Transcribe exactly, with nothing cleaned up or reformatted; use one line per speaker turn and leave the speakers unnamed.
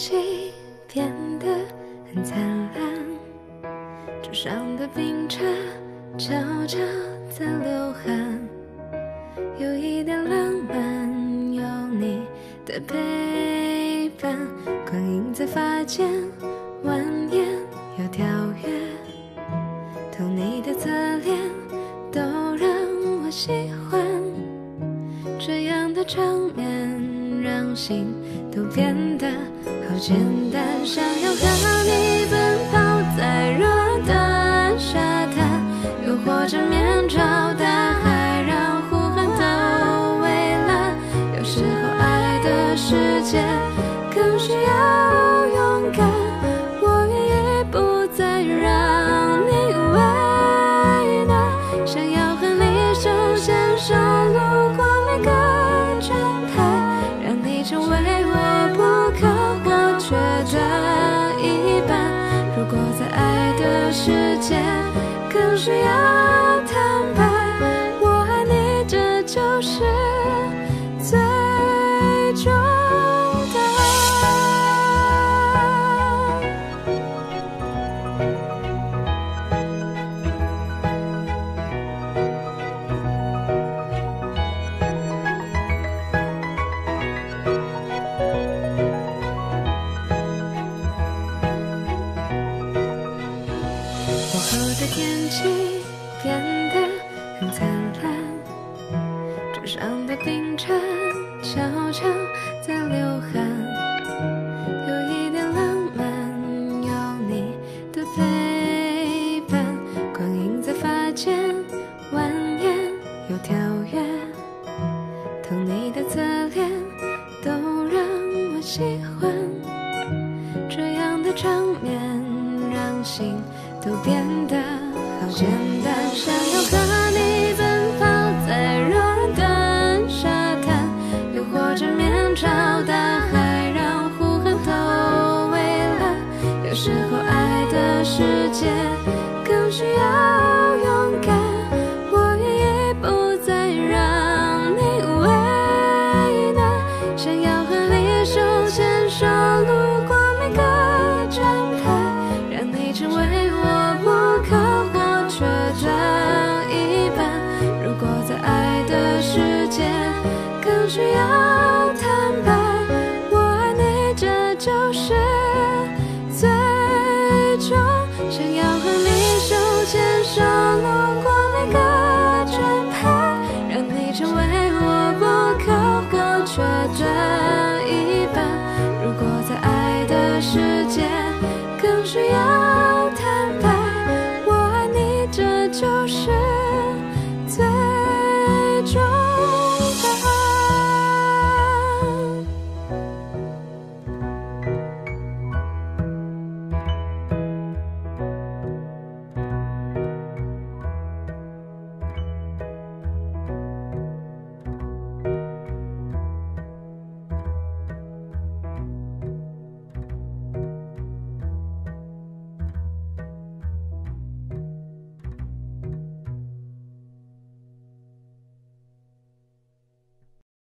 气变得很灿烂，桌上的冰茶悄悄在流汗，有一点浪漫，有你的陪伴，光影在发间蜿蜒又跳跃，偷你的侧脸都让我喜欢，这样的场面让心都变得好简单，想要和你奔跑在热的沙滩，又或者面朝大海，让呼喊都蔚蓝，有时候爱的世界更需要勇敢，我愿意不再让你为难，想要和你手牵手路过每个站台，让你成为我不可或缺的一半，如果在爱的世界更需要坦白，我爱你这就是最终答午后的天气变得很灿烂，桌上的冰茶悄悄在流汗，有一点浪漫，有你的陪伴，光影在发间蜿蜒又跳跃，偷你的侧脸都让我喜欢，这样的场面让心都变得好简单，想要和你奔跑在热的沙滩，又或者面朝大海，让呼喊都蔚蓝，有时候爱的世界更需要勇敢，我愿意不再让你为难，想要和你手牵手路过每个站台，让你成为我不可或缺的一半，如果在爱的世界更需要坦白，我爱你这就是最终，想要和你手牵手路过每个站牌，让你成为我不可或缺的一半，如果在爱的世界更需要